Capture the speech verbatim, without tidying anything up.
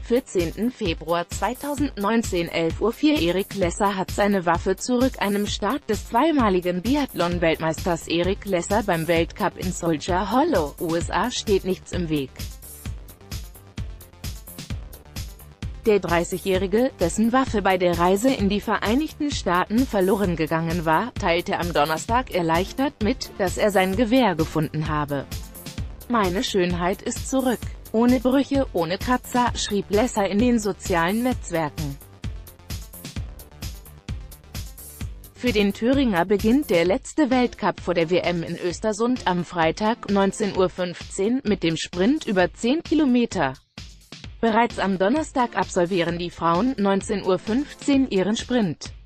vierzehnten Februar zweitausendneunzehn, elf Uhr vier. Eric Lesser hat seine Waffe zurück. Einem Start des zweimaligen Biathlon-Weltmeisters Eric Lesser beim Weltcup in Soldier Hollow, U S A steht nichts im Weg. Der dreißigjährige, dessen Waffe bei der Reise in die Vereinigten Staaten verloren gegangen war, teilte am Donnerstag erleichtert mit, dass er sein Gewehr gefunden habe. „Meine Schönheit ist zurück. Ohne Brüche, ohne Kratzer“, schrieb Lesser in den sozialen Netzwerken. Für den Thüringer beginnt der letzte Weltcup vor der W M in Östersund am Freitag, neunzehn Uhr fünfzehn, mit dem Sprint über zehn Kilometer. Bereits am Donnerstag absolvieren die Frauen neunzehn Uhr fünfzehn ihren Sprint.